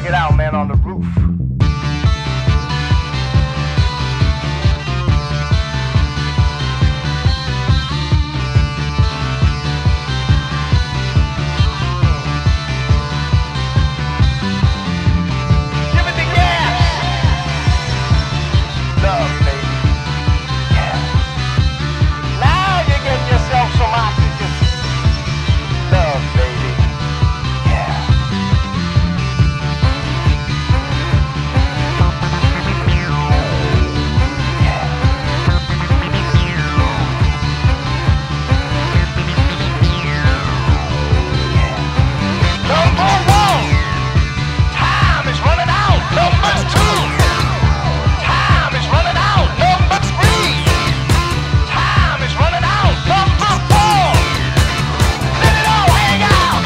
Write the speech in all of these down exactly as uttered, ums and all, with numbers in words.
Check it out, man, on the roof. Give it the gas. Love, baby. Yeah. Now you're getting yourself some oxygen. Love, baby. Yeah. Number one, time is running out. Number two, time is running out. Number three, time is running out. Number four, let it all hang out.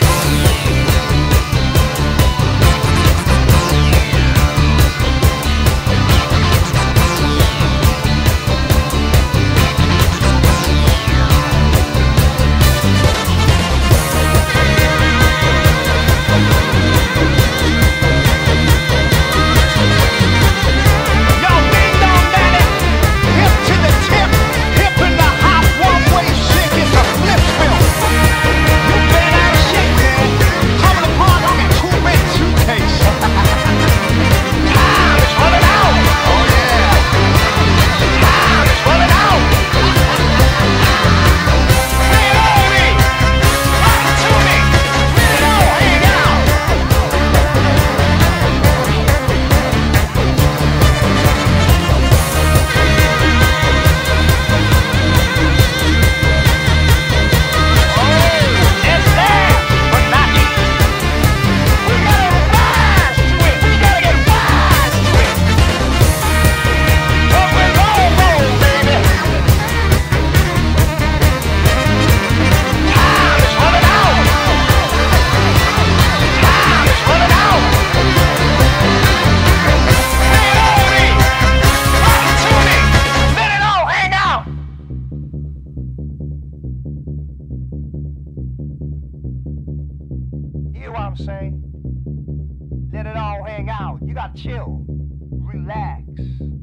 Yo, ding dong daddy, hip to the tip, hip in the hop, one way shit, it's a flip film. You been out of shape, man. Coming apart like a two-bit suitcase. Time is running out. Oh yeah. Time is running out. Lay it on me. Rock it to me. Let it all hang out. It's there, but not me. We gotta rise to it. We gotta get wise to it. Up and roll, roll, baby. Time is running out. Time is running out. Lay it on me. Rock it to me. Let it all hang out. You hear what I'm saying? Let it all hang out. You gotta chill. Relax.